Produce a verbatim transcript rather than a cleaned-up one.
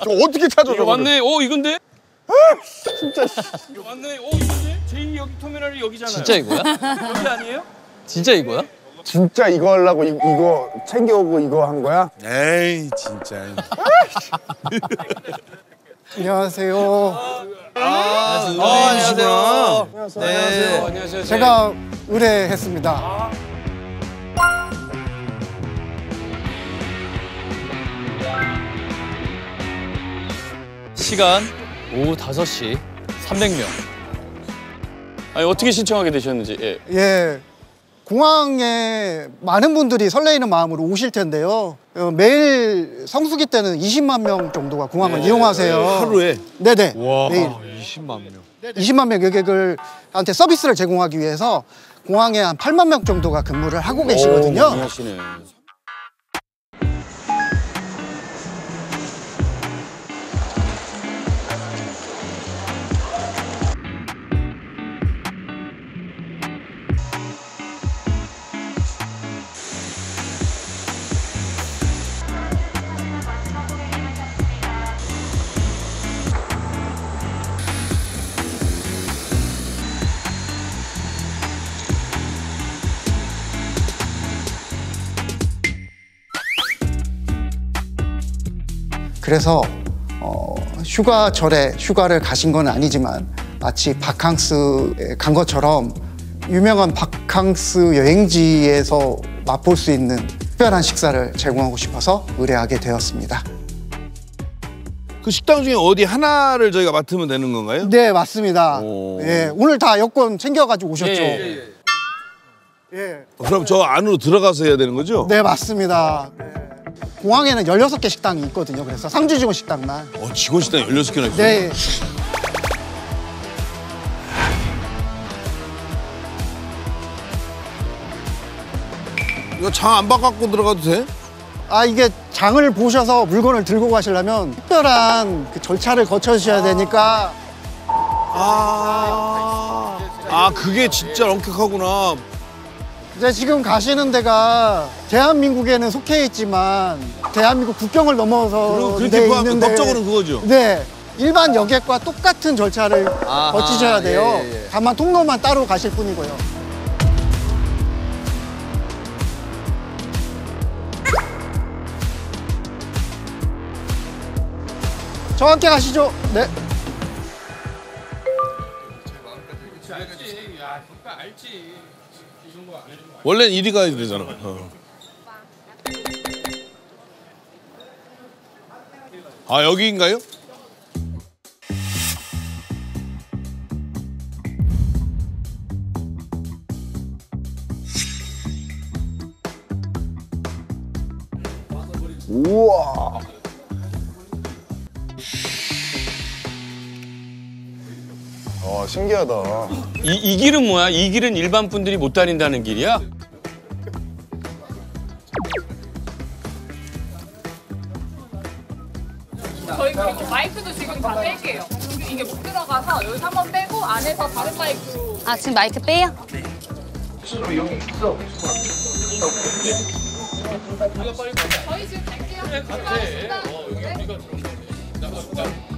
어떻게 찾아? 이거 맞네. 어 이건데? 진짜. 이거 맞네. 어 이건데? 제이 여기 터미널이 여기잖아요. 진짜 이거야? 여기 아니에요? 진짜 이거야? 진짜 이거 하려고 이, 이거 챙겨오고 이거 한 거야? 에이 진짜. 안녕하세요. 아, 아 안녕하세요. 안녕하세요. 네. 안녕하세요. 안녕하세요. 제가 의뢰했습니다. 시간 오후 다섯 시 삼백 명. 아니 어떻게 신청하게 되셨는지. 예. 예, 공항에 많은 분들이 설레이는 마음으로 오실 텐데요. 어, 매일 성수기 때는 이십만 명 정도가 공항을 이용하세요. 하루에? 네네. 와, 매일. 이십만 명. 이십만 명 여객을 한테 서비스를 제공하기 위해서 공항에 한 팔만 명 정도가 근무를 하고 계시거든요. 많이 하시네. 그래서 어, 휴가철에 휴가를 가신 건 아니지만 마치 바캉스에 간 것처럼 유명한 바캉스 여행지에서 맛볼 수 있는 특별한 식사를 제공하고 싶어서 의뢰하게 되었습니다. 그 식당 중에 어디 하나를 저희가 맡으면 되는 건가요? 네, 맞습니다. 오. 예, 오늘 다 여권 챙겨가지고 오셨죠? 예, 예, 예. 예. 그럼 저 안으로 들어가서 해야 되는 거죠? 네, 맞습니다. 네. 공항에는 열여섯 개 식당이 있거든요. 그래서 상주 직원 식당만. 어, 직원 식당 열여섯 개나 있어요? 네. 이거 장 안 바꿔 들어가도 돼? 아, 이게 장을 보셔서 물건을 들고 가시려면 특별한 그 절차를 거쳐주셔야 되니까. 아, 아 그게 진짜 엄격하구나. 이제 지금 가시는 데가 대한민국에는 속해 있지만 대한민국 국경을 넘어서 그리고 데 그렇게 포함, 있는데 법적으로는 그거죠? 네, 일반 여객과 똑같은 절차를 아하, 거치셔야 돼요. 예, 예, 예. 다만 통로만 따로 가실 뿐이고요. 저와 함께 가시죠. 네. 원래는 이리 가야 되잖아. 어. 아 여기인가요? 우와. 와, 신기하다. 이, 이 길은 뭐야? 이 길은 일반 분들이 못 다닌다는 길이야? 저희 그리고 마이크도 지금 다 뺄게요. 이게 못 들어가서 여기서 한번 빼고 안에서 다른 마이크로. 아, 지금 마이크 빼요? 저희 지금 갈게요. 같아. 어, 여기 우리가 들어오네.